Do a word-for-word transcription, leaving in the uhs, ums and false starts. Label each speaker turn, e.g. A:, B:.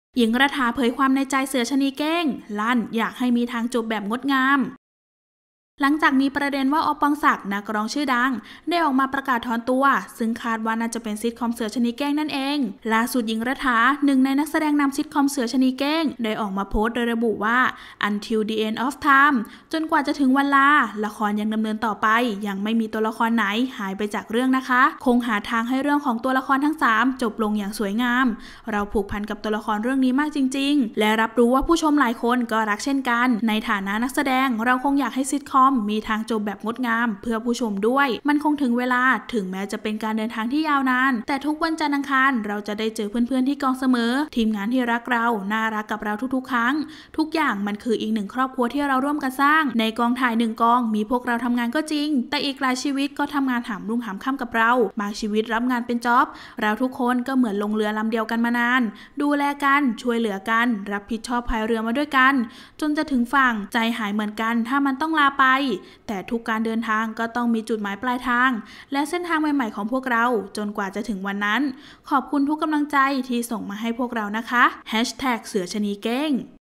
A: หญิงรัฐาเผยความในใจเสือชะนีเก้งลั่นอยากให้มีทางจบแบบงดงามหลังจากมีประเด็นว่าอปองศักดิ์นักร้องชื่อดังได้ออกมาประกาศถอนตัวซึ่งคาดว่าน่าจะเป็นซิทคอมเสือชะนีแก้งนั่นเองล่าสุดหญิงรัฐาหนึ่งในนักแสดงนำซิทคอมเสือชะนีแก้งได้ออกมาโพสต์โดยระบุว่า until the end of time จนกว่าจะถึงวันลาละครยังดำเนินต่อไปยังไม่มีตัวละครไหนหายไปจากเรื่องนะคะคงหาทางให้เรื่องของตัวละครทั้งสามจบลงอย่างสวยงามเราผูกพันกับตัวละครเรื่องนี้มากจริงๆและรับรู้ว่าผู้ชมหลายคนก็รักเช่นกันในฐานะนักแสดงเราคงอยากให้ซิทคอมมีทางจบแบบงดงามเพื่อผู้ชมด้วยมันคงถึงเวลาถึงแม้จะเป็นการเดินทางที่ยาวนานแต่ทุกวันจันทร์อังคารเราจะได้เจอเพื่อนๆที่กองเสมอทีมงานที่รักเราน่ารักกับเราทุกๆครั้งทุกอย่างมันคืออีกหนึ่งครอบครัวที่เราร่วมกันสร้างในกองถ่ายหนึ่งกองมีพวกเราทำงานก็จริงแต่อีกหลายชีวิตก็ทำงานหามรุ่งหามค่ำกับเราบางชีวิตรับงานเป็นจ็อบเราทุกคนก็เหมือนลงเรือลำเดียวกันมานานดูแลกันช่วยเหลือกันรับผิดชอบพายเรือมาด้วยกันจนจะถึงฝั่งใจหายเหมือนกันถ้ามันต้องลาไปแต่ทุกการเดินทางก็ต้องมีจุดหมายปลายทางและเส้นทางใหม่ๆของพวกเราจนกว่าจะถึงวันนั้นขอบคุณทุกกำลังใจที่ส่งมาให้พวกเรานะคะ แฮชแท็ก เสือชะนีเก้ง